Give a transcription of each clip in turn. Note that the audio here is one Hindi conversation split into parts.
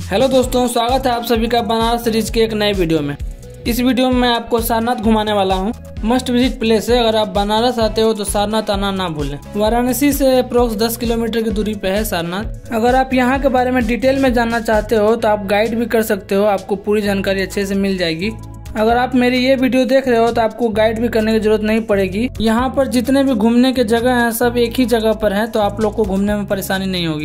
हेलो दोस्तों, स्वागत है आप सभी का बनारस सीरीज के एक नए वीडियो में। इस वीडियो में मैं आपको सारनाथ घुमाने वाला हूं। मस्ट विजिट प्लेस है। अगर आप बनारस आते हो तो सारनाथ आना ना भूलें। वाराणसी से अप्रोक्स 10 किलोमीटर की दूरी पे है सारनाथ। अगर आप यहां के बारे में डिटेल में जानना चाहते हो तो आप गाइड भी कर सकते हो, आपको पूरी जानकारी अच्छे से मिल जाएगी। अगर आप मेरी ये वीडियो देख रहे हो तो आपको गाइड भी करने की जरूरत नहीं पड़ेगी। यहाँ पर जितने भी घूमने के जगह हैं सब एक ही जगह पर हैं, तो आप लोग को घूमने में परेशानी नहीं होगी।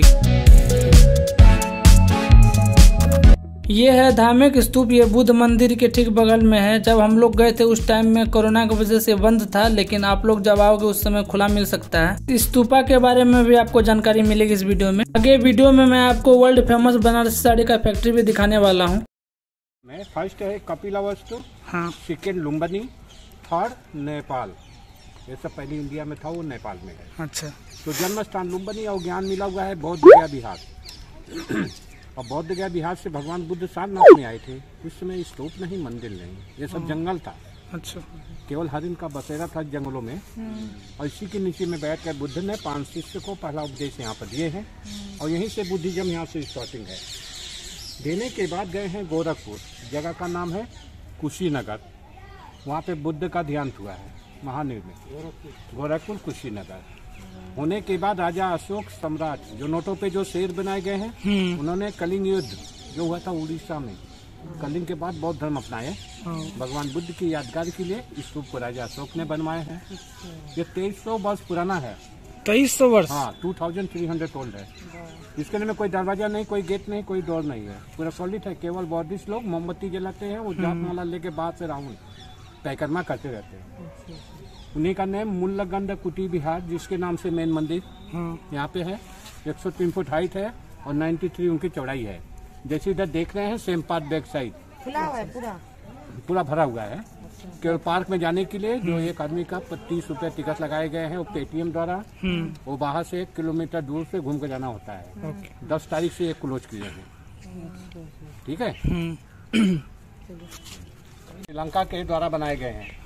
ये है धार्मिक स्तूप। ये बुद्ध मंदिर के ठीक बगल में है। जब हम लोग गए थे उस टाइम में कोरोना की वजह से बंद था, लेकिन आप लोग जब आओगे उस समय खुला मिल सकता है। स्तूपा के बारे में भी आपको जानकारी मिलेगी इस वीडियो में। आगे वीडियो में मैं आपको वर्ल्ड फेमस बनारसी साड़ी का फैक्ट्री भी दिखाने वाला हूँ। मैं फर्स्ट है कपिला वस्तु, हाँ, सेकेंड लुम्बिनी, थर्ड नेपाल। ये सब पहले इंडिया में था, वो नेपाल में है। अच्छा। तो जन्म स्थान लुम्बिनी और ज्ञान मिला हुआ है बौद्ध गया बिहार। और बौद्ध गया बिहार से भगवान बुद्ध सारनाथ में आए थे। उस समय स्तूप नहीं, मंदिर नहीं, ये सब जंगल था। अच्छा। केवल हरिन का बसेरा था जंगलों में। और इसी के नीचे में बैठ कर बुद्ध ने 5 शिष्य को पहला उपदेश यहाँ पर दिए हैं। और यहीं से बुद्धिज्म यहाँ से स्टार्टिंग है। देने के बाद गए हैं गोरखपुर, जगह का नाम है कुशीनगर। वहाँ पे बुद्ध का ध्यान हुआ है, महानिर्मित गोरखपुर कुशीनगर। होने के बाद राजा अशोक सम्राट, जो नोटों पे जो शेर बनाए गए हैं, उन्होंने कलिंग युद्ध जो हुआ था उड़ीसा में, कलिंग के बाद बौद्ध धर्म अपनाए। भगवान बुद्ध की यादगार के लिए इस स्तूप को राजा अशोक ने बनवाए हैं। ये 2300 वर्ष पुराना है। 2300 वर्ष? हाँ, 2300 ओल्ड है। इसके लिए में कोई दरवाजा नहीं, कोई गेट नहीं, कोई डोर नहीं है। पूरा सॉलिड है। केवल बौद्धिस्ट लोग मोमबत्ती जलाते हैं, वो जाप माला लेके बाहर से राउंड परिक्रमा करते रहते हैं। उन्हीं का नाम मुल्लगंध कुटी बिहार, जिसके नाम से मेन मंदिर यहाँ पे है। 103 फुट हाइट है और 93 उनकी चौड़ाई है। जैसे इधर देख रहे हैं सेम पार्ट बैक साइड खुला हुआ है, पूरा भरा हुआ है। केवल पार्क में जाने के लिए जो एक आदमी का 30 रुपए टिकट लगाए गए हैं, वो पेटीएम द्वारा वो बाहर से 1 किलोमीटर दूर से घूम कर जाना होता है। 10 तारीख से ये क्लोज किए हैं। ठीक है। श्रीलंका के द्वारा बनाए गए हैं।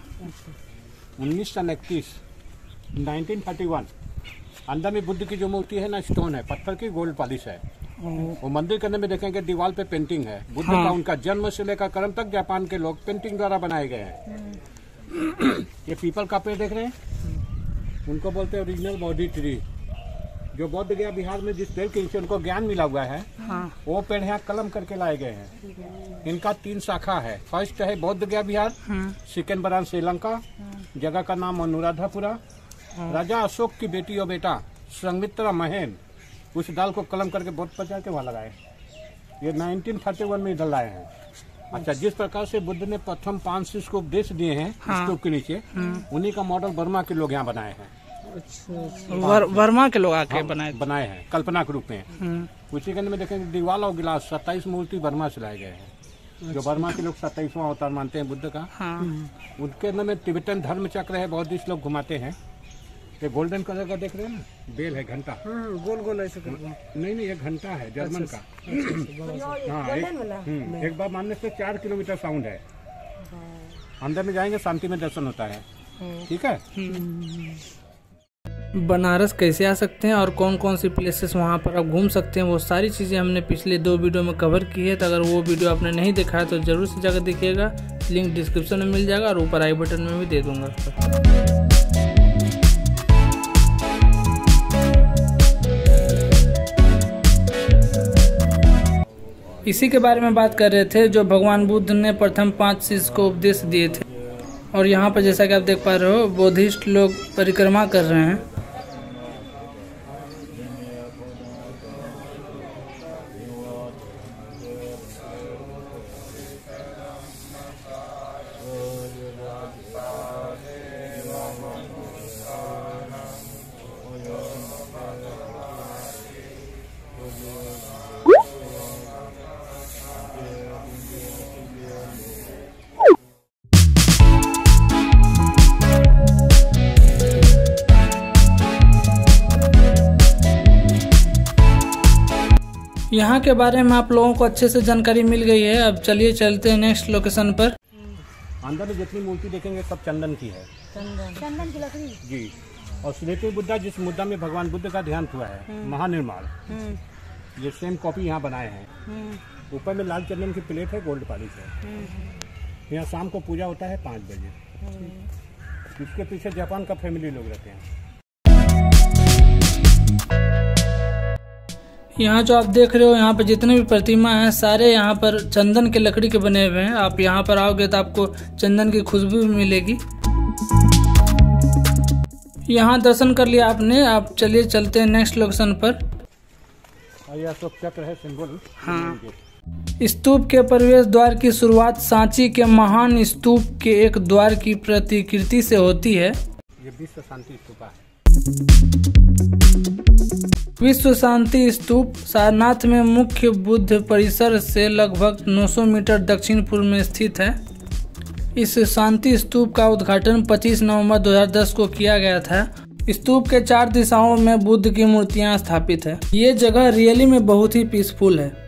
1931 1931। अंदर में बुद्ध की जो मूर्ति है ना, स्टोन है, पत्थर की, गोल्ड पॉलिश है। वो मंदिर के अंदर में देखेंगे दीवार पे पेंटिंग है बुद्ध का। उनका जन्म से लेकर कर्म तक जापान के लोग पेंटिंग द्वारा बनाए गए हैं। ये पीपल का पेड़ देख रहे हैं, उनको बोलते हैं ओरिजिनल बॉडी ट्री। जो बौद्ध गया बिहार में जिस पेड़ के नीचे उनको ज्ञान मिला हुआ है, वो पेड़ यहाँ कलम करके लाए गए हैं। इनका 3 शाखा है। फर्स्ट है बौद्ध गया बिहार, सेकेंड बरान श्रीलंका, जगह का नाम अनुराधापुरा। राजा अशोक की बेटी और बेटा संघमित्रा महेन उस दाल को कलम करके बौद्ध प्रचार के वहां लगाए। ये 1931 में इधर लाए हैं। अच्छा, जिस प्रकार से बुद्ध ने प्रथम 5 शिष्य को उपदेश दिए हैं स्तूप के नीचे, उन्हीं का मॉडल बर्मा के लोग यहाँ बनाए हैं। वर्मा के लोग आके बनाए हैं कल्पना के रूप में। उसी के अंदर में देखेंगे दीवाल और गिलास 27 मूर्ति बर्मा से लाए गए हैं। जो बर्मा के लोग 27वां अवतार मानते हैं बुद्ध का। उनके अंदर में तिब्बतन धर्म चक्र है, बौद्धिस्ट लोग घुमाते हैं। ये गोल्डन कलर का देख रहे हैं ना, बेल है, घंटा गोल गोल ऐसे नहीं, ये घंटा है जर्मन का। हाँ, एक बार मानने से 4 किलोमीटर साउंड है। अंदर में जाएंगे शांति में दर्शन होता है। ठीक है। बनारस कैसे आ सकते हैं और कौन कौन सी प्लेसेस वहाँ पर आप घूम सकते हैं, वो सारी चीज़ें हमने पिछले 2 वीडियो में कवर की है। तो अगर वो वीडियो आपने नहीं देखा है तो जरूर से जाकर देखिएगा। लिंक डिस्क्रिप्शन में मिल जाएगा और ऊपर आई बटन में भी दे दूंगा। इसी के बारे में बात कर रहे थे, जो भगवान बुद्ध ने प्रथम 5 शिष्य को उपदेश दिए थे। और यहाँ पर जैसा कि आप देख पा रहे हो, बौद्धिस्ट लोग परिक्रमा कर रहे हैं। यहाँ के बारे में आप लोगों को अच्छे से जानकारी मिल गई है। अब चलिए चलते हैं नेक्स्ट लोकेशन पर। अंदर में जितनी मूर्ति देखेंगे सब चंदन की है। चंदन की लकड़ी जी। और श्वेत बुद्धा, जिस मुद्दा में भगवान बुद्ध का ध्यान हुआ है, महानिर्माण, ये सेम कॉपी यहाँ बनाए हैं। ऊपर में लाल चंदन की प्लेट है, गोल्ड पॉलिश है। यहाँ शाम को पूजा होता है 5 बजे। इसके पीछे जापान का फैमिली लोग रहते हैं। यहाँ जो आप देख रहे हो, यहाँ पर जितने भी प्रतिमा हैं सारे यहाँ पर चंदन के लकड़ी के बने हुए हैं। आप यहाँ पर आओगे तो आपको चंदन की खुशबू भी मिलेगी। यहाँ दर्शन कर लिया आपने, आप चलिए चलते हैं नेक्स्ट लोकेशन पर। और यह अशोक चक्र है सिंबल। हाँ, स्तूप के प्रवेश द्वार की शुरुआत सांची के महान स्तूप के एक द्वार की प्रतिकृति से होती है। ये विश्व शांति स्तूप है। विश्व शांति स्तूप सारनाथ में मुख्य बुद्ध परिसर से लगभग 900 मीटर दक्षिण पूर्व में स्थित है। इस शांति स्तूप का उद्घाटन 25 नवंबर 2010 को किया गया था। स्तूप के 4 दिशाओं में बुद्ध की मूर्तियां स्थापित है। ये जगह रियली में बहुत ही पीसफुल है।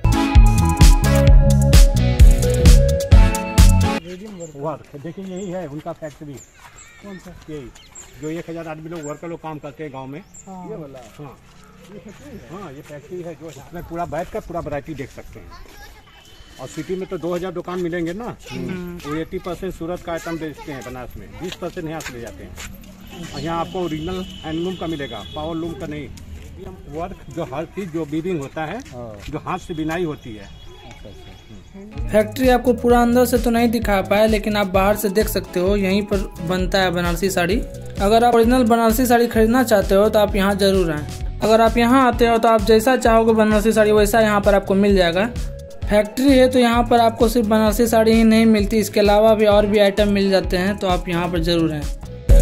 देखिए यही है उनका फैक्ट्री। कौन सा? यही जो 1000 आदमी लोग वर्कर लोग काम करते हैं गांव में। ये वाला? हाँ, ये फैक्ट्री है जो इसमें पूरा बैठ कर पूरा वैरायटी देख सकते हैं। और सिटी में तो 2000 दुकान मिलेंगे ना। वो 80% सूरत का आइटम बेचते हैं बनारस में, 20% यहाँ से ले जाते हैं। और यहाँ आपको ओरिजिनल हैंडलूम का मिलेगा, पावर लूम का नहीं। वर्क जो हर चीज जो बीविंग होता है, जो हाथ से बिनाई होती है। फैक्ट्री आपको पूरा अंदर से तो नहीं दिखा पाया, लेकिन आप बाहर से देख सकते हो। यहीं पर बनता है बनारसी साड़ी। अगर आप ओरिजिनल बनारसी साड़ी खरीदना चाहते हो तो आप यहाँ जरूर आएँ। अगर आप यहाँ आते हो तो आप जैसा चाहोगे बनारसी साड़ी वैसा यहाँ पर आपको मिल जाएगा। फैक्ट्री है तो यहाँ पर आपको सिर्फ बनारसी साड़ी ही नहीं मिलती, इसके अलावा भी और भी आइटम मिल जाते हैं। तो आप यहाँ पर जरूर आएँ।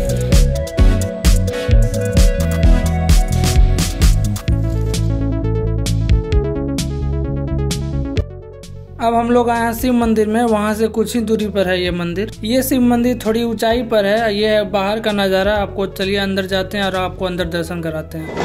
अब हम लोग आए हैं शिव मंदिर में। वहाँ से कुछ ही दूरी पर है ये मंदिर। ये शिव मंदिर थोड़ी ऊंचाई पर है। ये है बाहर का नज़ारा। आपको चलिए अंदर जाते हैं और आपको अंदर दर्शन कराते हैं।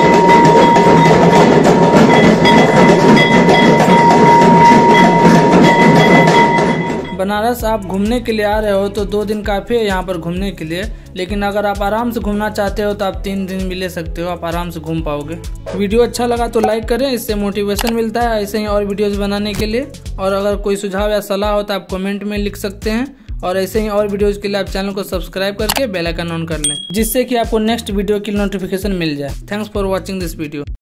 बनारस आप घूमने के लिए आ रहे हो तो 2 दिन काफ़ी है यहाँ पर घूमने के लिए। लेकिन अगर आप आराम से घूमना चाहते हो तो आप 3 दिन भी ले सकते हो, आप आराम से घूम पाओगे। वीडियो अच्छा लगा तो लाइक करें, इससे मोटिवेशन मिलता है ऐसे ही और वीडियोस बनाने के लिए। और अगर कोई सुझाव या सलाह हो तो आप कमेंट में लिख सकते हैं। और ऐसे ही और वीडियोस के लिए आप चैनल को सब्सक्राइब करके बेल आइकन ऑन कर लें, जिससे कि आपको नेक्स्ट वीडियो की नोटिफिकेशन मिल जाए। Thanks for watching this video.